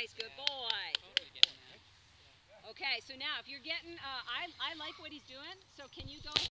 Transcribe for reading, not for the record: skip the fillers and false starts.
Nice, good boy. Okay, so now if you're getting, I like what he's doing, so can you go